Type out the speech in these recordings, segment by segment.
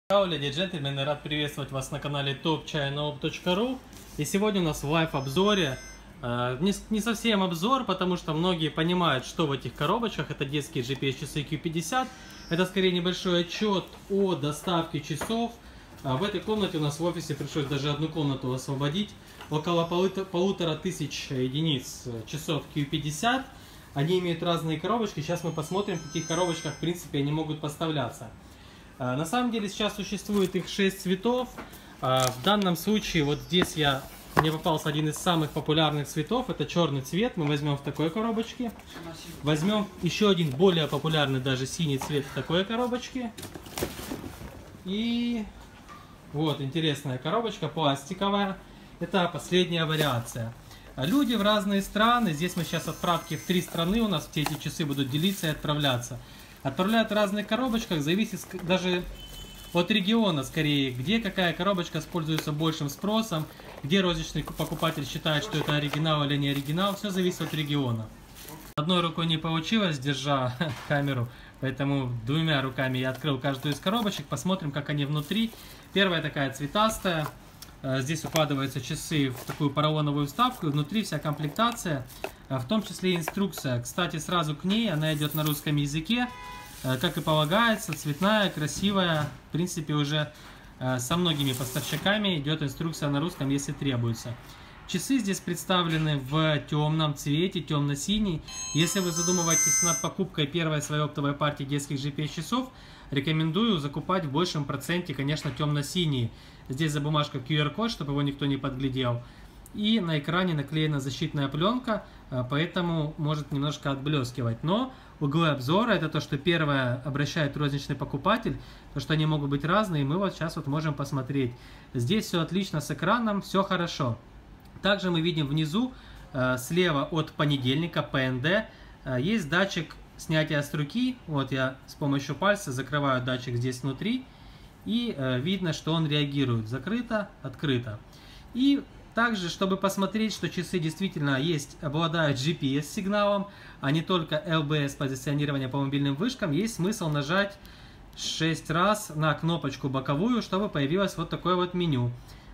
Леди и джентльмены, рад приветствовать вас на канале topchaynob.ru. И сегодня у нас в лайв-обзоре, не совсем обзор, потому что многие понимают, что в этих коробочках. Это детские GPS-часы Q50. Это скорее небольшой отчет о доставке часов. В этой комнате у нас в офисе пришлось даже одну комнату освободить. Около 1500 единиц часов Q50. Они имеют разные коробочки. Сейчас мы посмотрим, в каких коробочках в принципе они могут поставляться. На самом деле сейчас существует их 6 цветов. В данном случае вот здесь мне попался один из самых популярных цветов. Это черный цвет. Мы возьмем в такой коробочке. Возьмем еще один более популярный, даже синий цвет в такой коробочке. И вот интересная коробочка, пластиковая. Это последняя вариация. Люди в разные страны. Здесь мы сейчас отправки в 3 страны. У нас все эти часы будут делиться и отправляться. Отправляют в разных коробочках, зависит даже от региона скорее, где какая коробочка используется большим спросом, где розничный покупатель считает, что это оригинал или не оригинал, все зависит от региона. Одной рукой не получилось, держа камеру, поэтому двумя руками я открыл каждую из коробочек, посмотрим, как они внутри. Первая такая цветастая, здесь укладываются часы в такую поролоновую вставку, и внутри вся комплектация, в том числе и инструкция. Кстати, сразу к ней, она идет на русском языке. Как и полагается, цветная, красивая. В принципе, уже со многими поставщиками идет инструкция на русском, если требуется. Часы здесь представлены в темном цвете, темно-синий. Если вы задумываетесь над покупкой первой своей оптовой партии детских GPS-часов, рекомендую закупать в большем проценте, конечно, темно-синие. Здесь за бумажкой QR-код, чтобы его никто не подглядел. И на экране наклеена защитная пленка, поэтому может немножко отблескивать. Но углы обзора — это то, что первое обращает розничный покупатель, то, что они могут быть разные, и мы вот сейчас вот можем посмотреть. Здесь все отлично с экраном, все хорошо. Также мы видим внизу, слева от понедельника, ПНД, есть датчик снятия с руки. Вот я с помощью пальца закрываю датчик здесь внутри, и видно, что он реагирует. Закрыто, открыто. И также, чтобы посмотреть, что часы действительно обладают GPS-сигналом, а не только LBS позиционирование по мобильным вышкам, есть смысл нажать 6 раз на кнопочку боковую, чтобы появилось вот такое вот меню.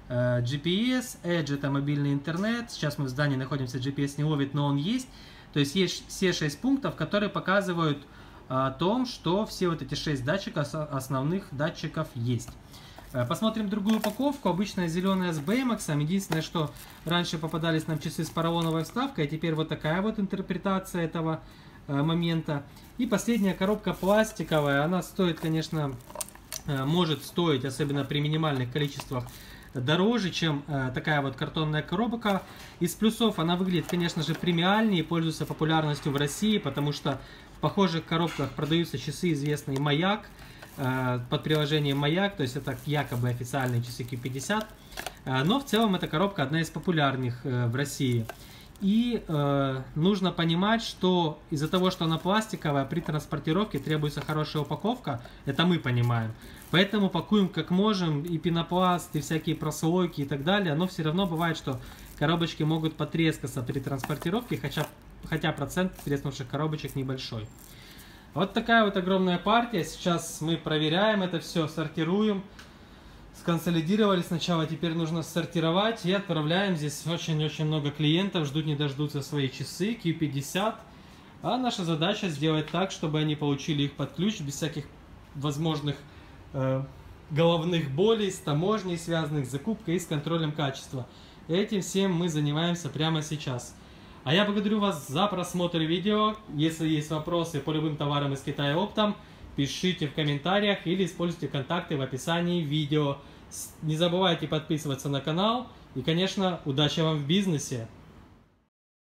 GPS, Edge — это мобильный интернет. Сейчас мы в здании находимся, GPS не ловит, но он есть. То есть есть все 6 пунктов, которые показывают о том, что все вот эти 6 датчиков, основных датчиков есть. Посмотрим другую упаковку. Обычная зеленая с беймаксом. Единственное, что раньше попадались нам часы с поролоновой вставкой, а теперь вот такая вот интерпретация этого момента. И последняя коробка пластиковая. Она стоит, конечно, может стоить, особенно при минимальных количествах, дороже, чем такая вот картонная коробка. Из плюсов она выглядит, конечно же, премиальнее и пользуется популярностью в России, потому что в похожих коробках продаются часы известный Маяк, под приложением Маяк, то есть это якобы официальные часы Q50, но в целом эта коробка одна из популярных в России. И нужно понимать, что из-за того, что она пластиковая, при транспортировке требуется хорошая упаковка, это мы понимаем. Поэтому пакуем как можем, и пенопласт, и всякие прослойки и так далее, но все равно бывает, что коробочки могут потрескаться при транспортировке, хотя процент треснувших коробочек небольшой. Вот такая вот огромная партия. Сейчас мы проверяем это все, сортируем. Сконсолидировали сначала, теперь нужно сортировать и отправляем. Здесь очень-очень много клиентов ждут, не дождутся свои часы Q50. А наша задача сделать так, чтобы они получили их под ключ, без всяких возможных головных болей, с таможней связанных, с закупкой и с контролем качества. Этим всем мы занимаемся прямо сейчас. А я благодарю вас за просмотр видео. Если есть вопросы по любым товарам из Китая оптом, пишите в комментариях или используйте контакты в описании видео. Не забывайте подписываться на канал. И, конечно, удачи вам в бизнесе!